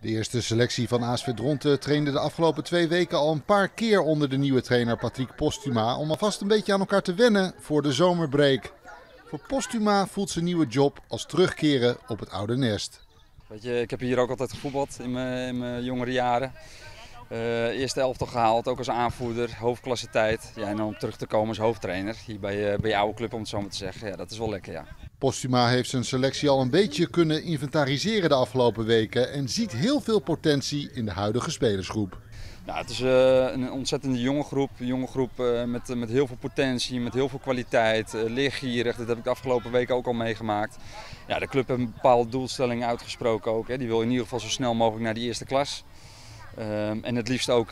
De eerste selectie van ASV Dronten trainde de afgelopen 2 weken al een paar keer onder de nieuwe trainer Patrick Postuma om alvast een beetje aan elkaar te wennen voor de zomerbreak. Voor Postuma voelt zijn nieuwe job als terugkeren op het oude nest. Weet je, ik heb hier ook altijd gevoetbald in mijn jongere jaren. Eerste elftal gehaald, ook als aanvoerder, hoofdklasse tijd. Ja, en dan om terug te komen als hoofdtrainer hier bij je oude club, om het zo maar te zeggen. Ja, dat is wel lekker, ja. Postuma heeft zijn selectie al een beetje kunnen inventariseren de afgelopen weken en ziet heel veel potentie in de huidige spelersgroep. Nou, het is een ontzettende jonge groep met heel veel potentie, met heel veel kwaliteit, leergierig. Dat heb ik de afgelopen weken ook al meegemaakt. Ja, de club heeft een bepaalde doelstelling uitgesproken ook. Hè. Die wil in ieder geval zo snel mogelijk naar die eerste klas. En het liefst ook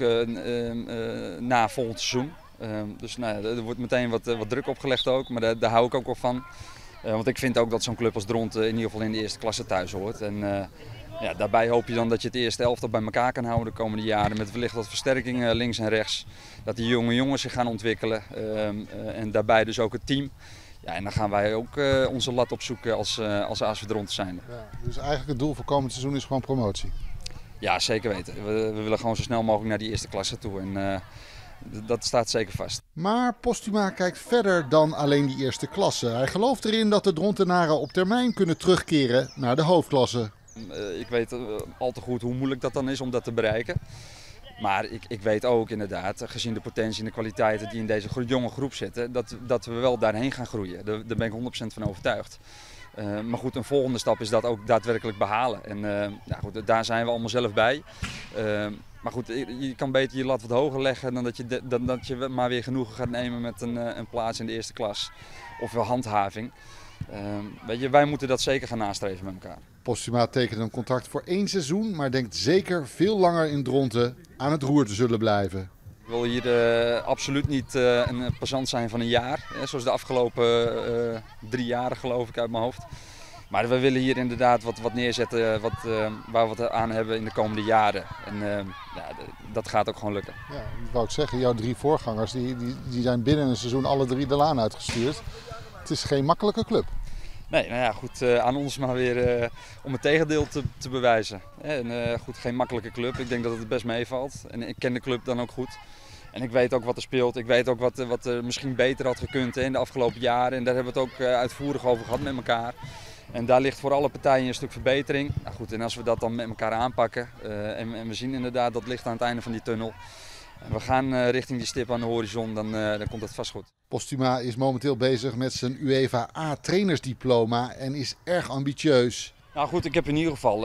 na volgend seizoen. Dus nou, er wordt meteen wat druk opgelegd ook, maar daar hou ik ook wel van. Want ik vind ook dat zo'n club als Dronten in ieder geval in de eerste klasse thuis hoort. En ja, daarbij hoop je dan dat je het eerste elftal bij elkaar kan houden de komende jaren. Met wellicht wat versterkingen links en rechts. Dat die jonge jongens zich gaan ontwikkelen. En daarbij dus ook het team. Ja, en dan gaan wij ook onze lat opzoeken als ASV Dronten zijn. Ja, dus eigenlijk het doel voor komend seizoen is gewoon promotie? Ja, zeker weten. We willen gewoon zo snel mogelijk naar die eerste klasse toe. En dat staat zeker vast. Maar Postuma kijkt verder dan alleen die eerste klasse. Hij gelooft erin dat de Drontenaren op termijn kunnen terugkeren naar de hoofdklasse. Ik weet al te goed hoe moeilijk dat dan is om dat te bereiken. Maar ik weet ook inderdaad, gezien de potentie en de kwaliteiten die in deze jonge groep zitten, dat we wel daarheen gaan groeien. Daar ben ik 100% van overtuigd. Maar goed, een volgende stap is dat ook daadwerkelijk behalen. En ja, goed, daar zijn we allemaal zelf bij. Maar goed, je kan beter je lat wat hoger leggen dan dat je maar weer genoegen gaat nemen met een plaats in de eerste klas. Of wel handhaving. Weet je, wij moeten dat zeker gaan nastreven met elkaar. Postuma tekent een contract voor 1 seizoen, maar denkt zeker veel langer in Dronten aan het roer te zullen blijven. Ik wil hier absoluut niet een passant zijn van een jaar, zoals de afgelopen 3 jaren geloof ik uit mijn hoofd. Maar we willen hier inderdaad wat neerzetten waar we wat aan hebben in de komende jaren. En ja, dat gaat ook gewoon lukken. Ja, ik wou ook zeggen, jouw 3 voorgangers die zijn binnen een seizoen alle 3 de laan uitgestuurd. Het is geen makkelijke club. Nee, nou ja, goed, aan ons maar weer om het tegendeel te bewijzen. En, goed, geen makkelijke club. Ik denk dat het best meevalt. En ik ken de club dan ook goed. En ik weet ook wat er speelt. Ik weet ook wat er misschien beter had gekund in de afgelopen jaren. En daar hebben we het ook uitvoerig over gehad met elkaar. En daar ligt voor alle partijen een stuk verbetering. Nou goed, en als we dat dan met elkaar aanpakken en we zien inderdaad dat licht aan het einde van die tunnel. En we gaan richting die stip aan de horizon, dan komt dat vast goed. Postuma is momenteel bezig met zijn UEFA A-trainersdiploma en is erg ambitieus. Nou goed, ik heb in ieder geval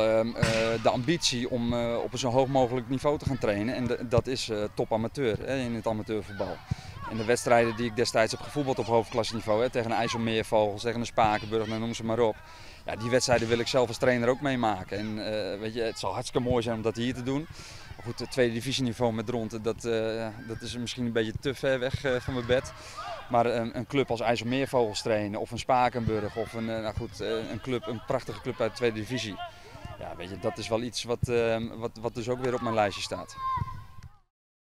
de ambitie om op een zo hoog mogelijk niveau te gaan trainen. En dat is top amateur in het amateurvoetbal. En de wedstrijden die ik destijds heb gevoetbald op hoofdklasseniveau, tegen een IJsselmeervogels, tegen een Spakenburg, noem ze maar op. Ja, die wedstrijden wil ik zelf als trainer ook meemaken. En weet je, het zal hartstikke mooi zijn om dat hier te doen. Maar goed, het tweede divisieniveau met Dronten, dat is misschien een beetje te ver weg van mijn bed. Maar een club als IJsselmeervogels trainen of een Spakenburg of een prachtige club uit de tweede divisie. Ja, weet je, dat is wel iets wat dus ook weer op mijn lijstje staat.